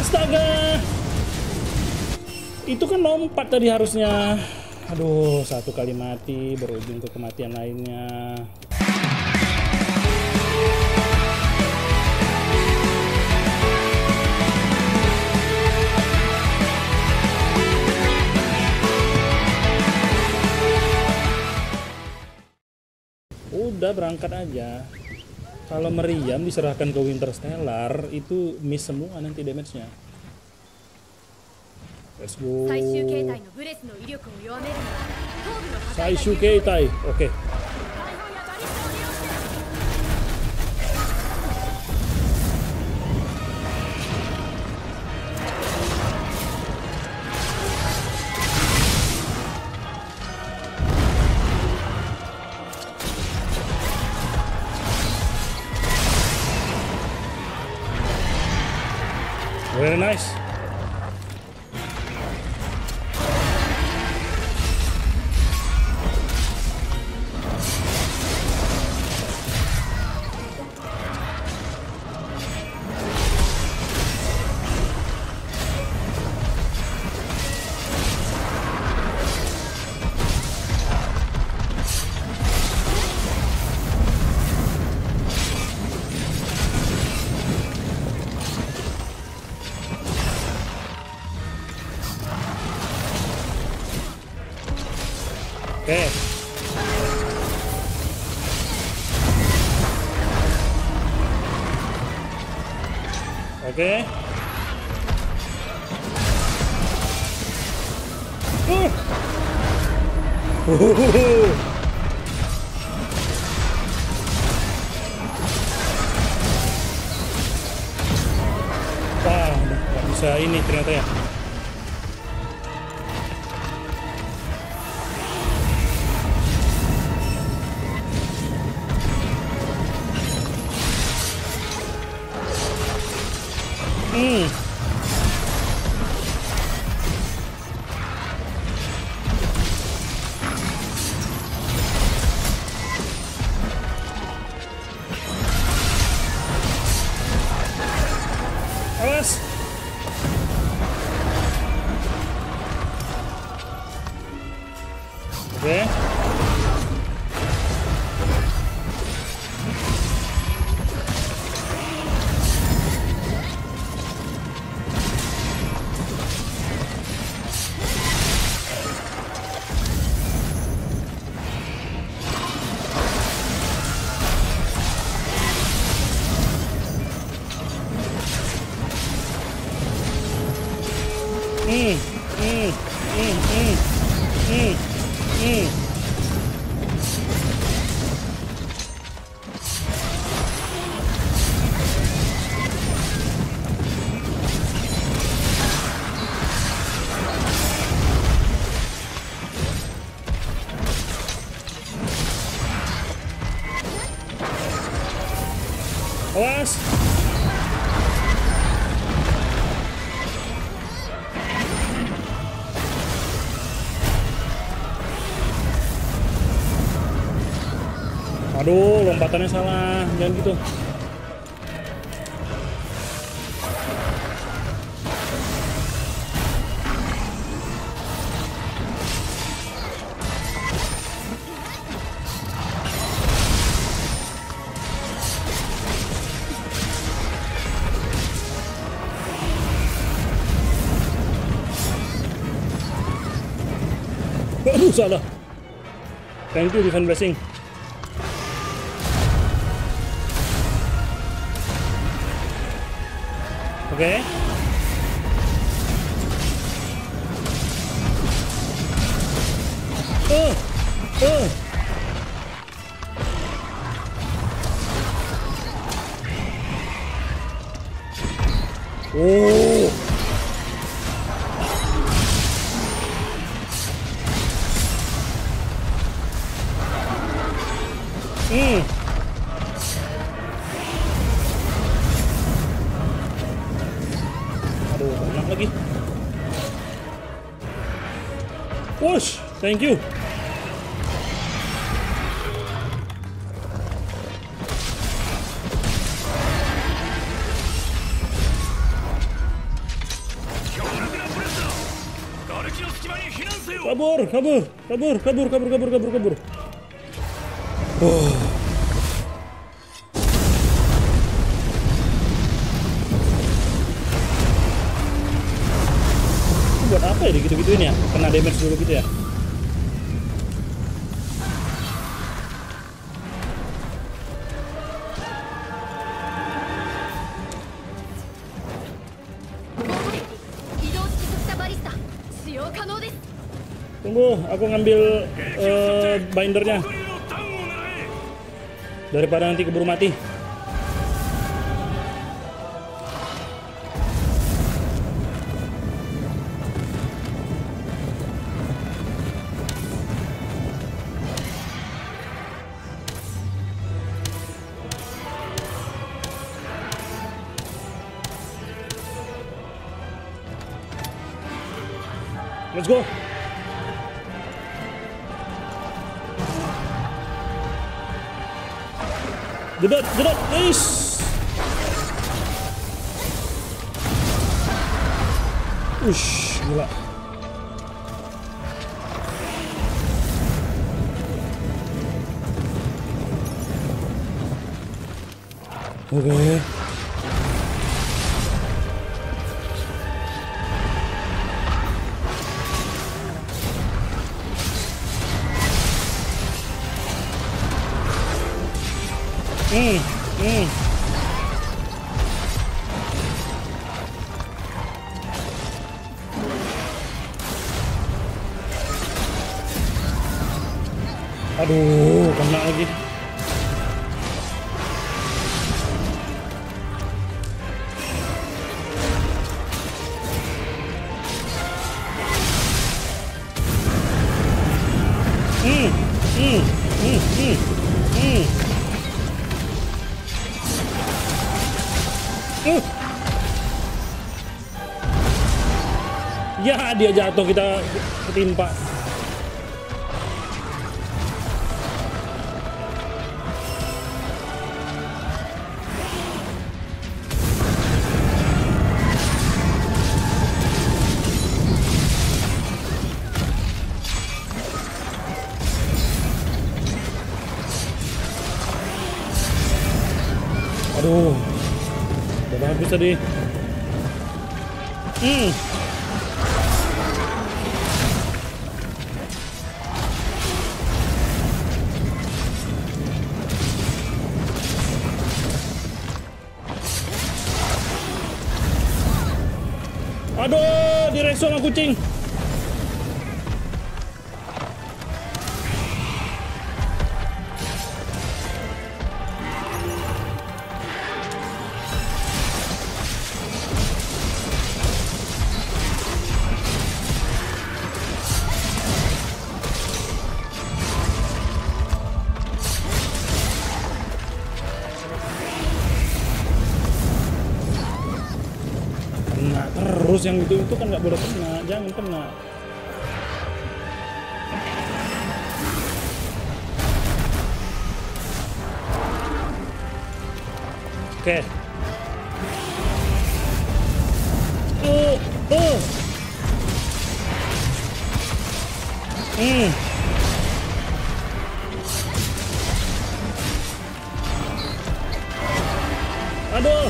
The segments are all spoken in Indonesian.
Astaga. Itu kan lompat tadi harusnya. Aduh, satu kali mati berujung ke kematian lainnya. Udah berangkat aja. Kalau meriam diserahkan ke Winterstellar itu miss semua nanti damage-nya. Let's go. Saishu Keitai. Oke. Very nice. Oke. Oke. Wah, nggak bisa ini ternyata ya. Awas. Oke. Awas. Aduh, lompatannya salah. Jangan gitu. Aduh, salah. Thank you, Divine Blessing. Oke. Oh. Aduh, enak lagi. Push, thank you. Kabur, kabur, kabur, kabur, kabur, kabur, kabur, kabur. Oh. Buat apa ya gitu-gituin ya? Kena damage dulu gitu ya? Tunggu, aku ngambil bindernya daripada nanti keburu mati. Let's go. Jedot, jedot, guys. Ush, gila. Oke. Aduh, kena lagi. Ya, dia jatuh, kita ketimpa. Aduh, udah habis tadi. Aduh, direso sama kucing. Kena terus yang itu kan nggak boleh kena, jangan kena. Oke. Aduh.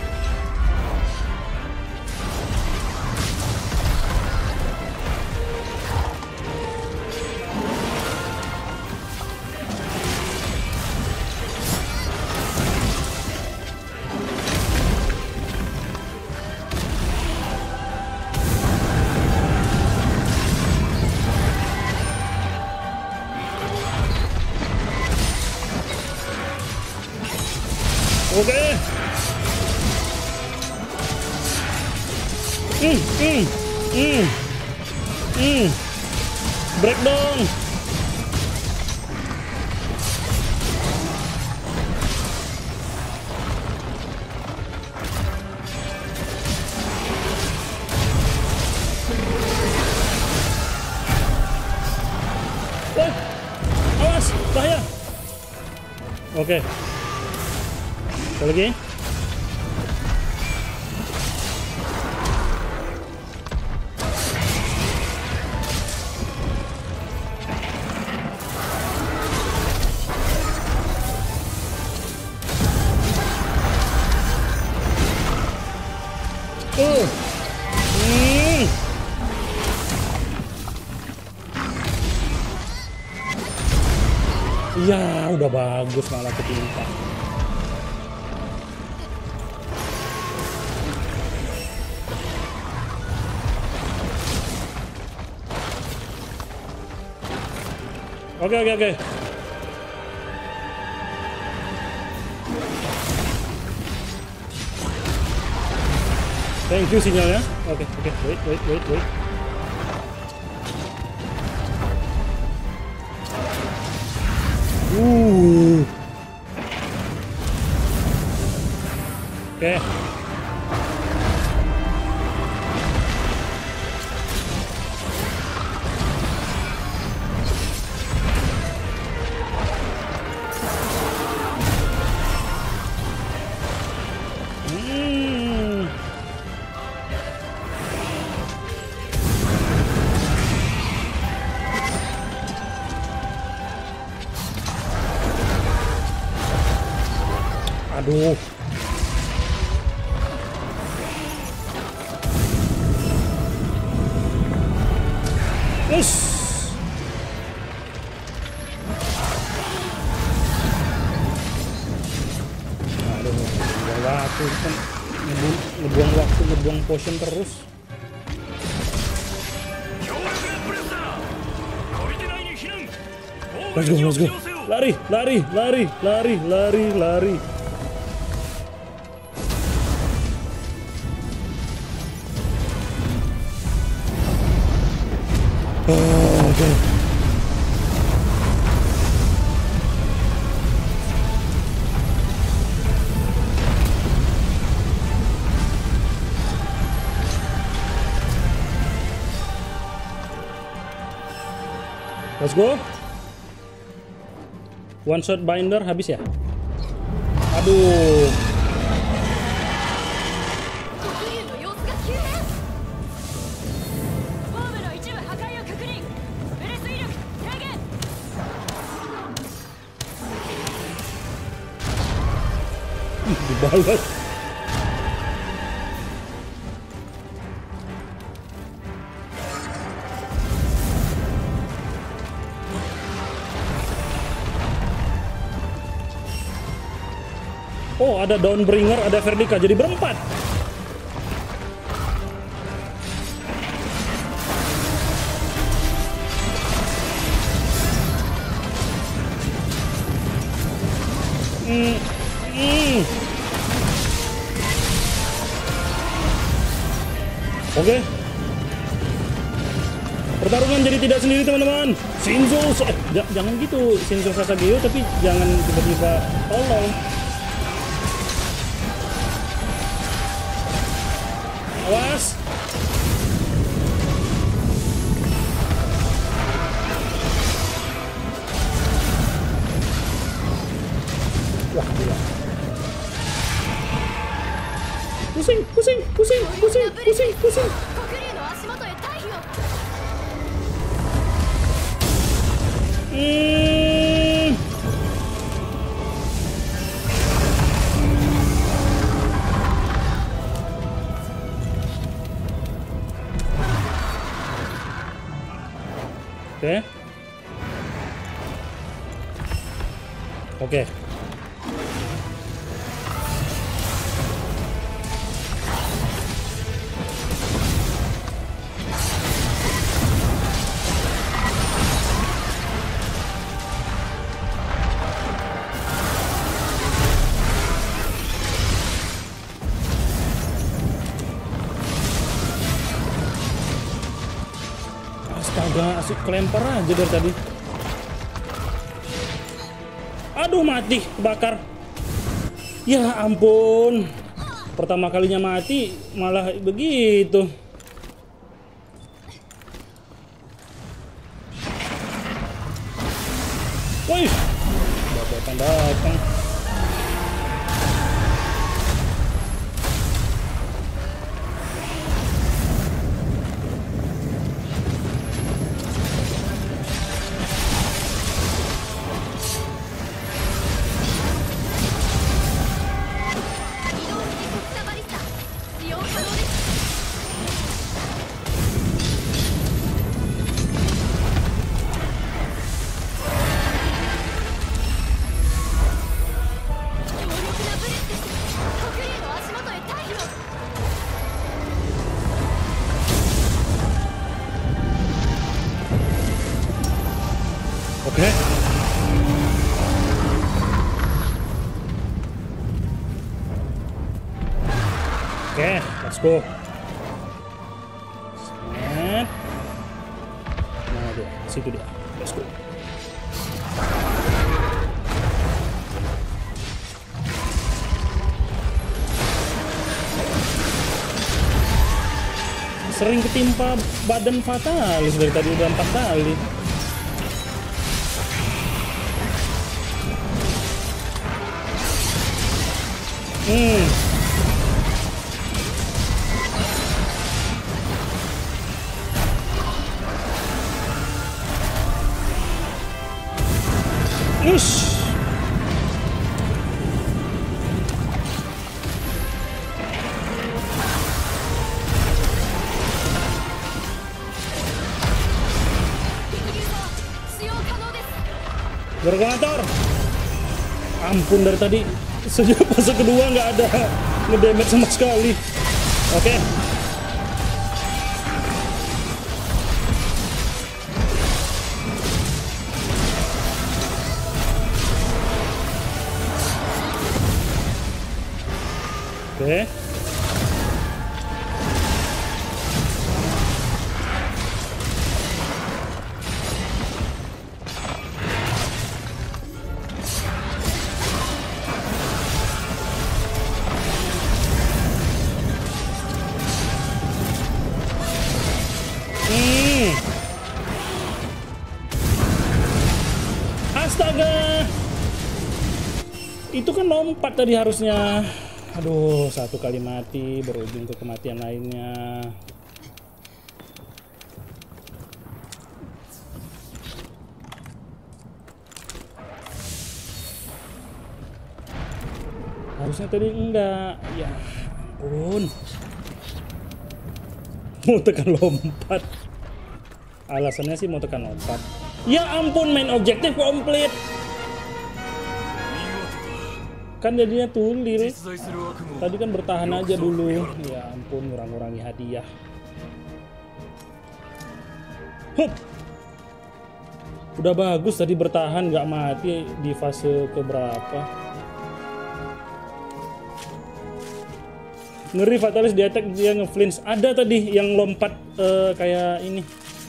Oke. Break dong. Awas, bahaya. Oke. Sekali lagi. Hmm. Iya, udah bagus malah ketimpa. Oke. Thank you sinyalnya. Oke. Wait. Oke. Aduh. Us. Aduh, ngebuang waktu kan, ngebuang potion terus. Let's go. Lari. Oke. Let's go. One shot binder habis ya? Aduh. Dibalas. Oh, ada Dawnbringer, ada Verdika, jadi berempat. Oke. Pertarungan jadi tidak sendiri, teman-teman. Shinzo, jangan gitu. Shinzo Sasageo, tapi jangan tiba-tiba tolong. Awas. Wah, gila. Pusing. Oke. Astaga, asik kelempar aja dari tadi. Aduh, mati, kebakar. Ya ampun. Pertama kalinya mati malah begitu. Wih, datang. Eh? Oke, let's go. Set. Nah, dia, situ dia. Let's go. Sering ketimpa badan fatalis dari tadi udah 4 kali. Ish. Garganator. Ampun, dari tadi sejak fase kedua nggak ada ngedamage sama sekali. Oke. Oke. Astaga. Itu kan lompat tadi harusnya. Aduh, 1 kali mati berujung ke kematian lainnya. Harusnya tadi enggak. Ya ampun. Mau tekan lompat. Alasannya sih mau tekan lompat. Ya ampun, main objektif komplit. Kan jadinya tulil. Tadi kan bertahan aja dulu. Ya ampun, ngurang-ngurangi hadiah. Hup. Udah bagus tadi bertahan nggak mati di fase keberapa. Ngeri fatalis di attack dia nge-flinch. Ada tadi yang lompat kayak ini.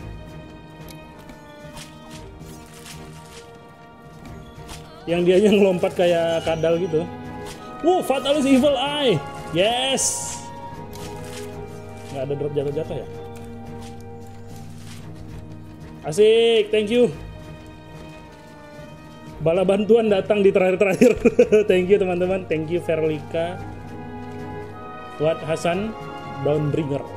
Yang dia yang lompat kayak kadal gitu. Wow, Fatalis Evil Eye. Yes. Nggak ada drop jatuh-jatuh ya. Asik, thank you. Bala bantuan datang di terakhir-terakhir. Thank you teman-teman. Thank you Verlika. Fuad Hasan, Dawnbringer.